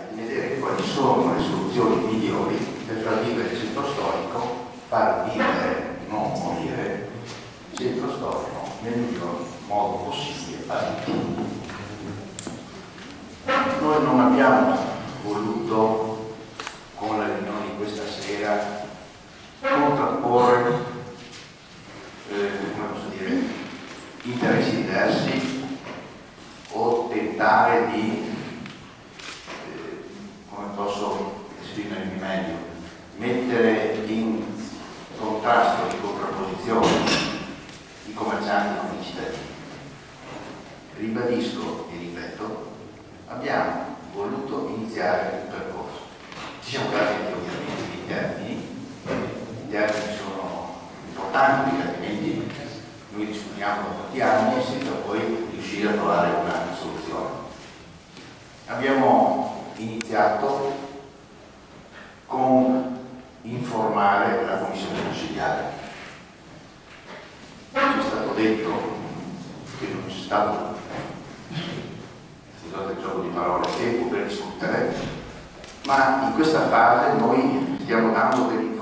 vedere quali sono le soluzioni migliori per far vivere il centro storico, far vivere, non morire, il centro storico nel miglior modo possibile a tutti. Noi non abbiamo voluto, con la riunione di questa sera, contrapporre come posso dire, interessi diversi o tentare di come posso esprimermi meglio, mettere in contrasto, in contrapposizione i commercianti con i cittadini. Ribadisco e ripeto, abbiamo voluto iniziare un percorso. Ci siamo dati anche ovviamente dei termini sono importanti, perché altrimenti noi discutiamo da molti anni senza poi riuscire a trovare una soluzione. Abbiamo iniziato con informare la commissione consigliare. Ci è stato detto che non c'è stato, scusate il gioco di parole, tempo per discutere, ma in questa fase noi stiamo dando delle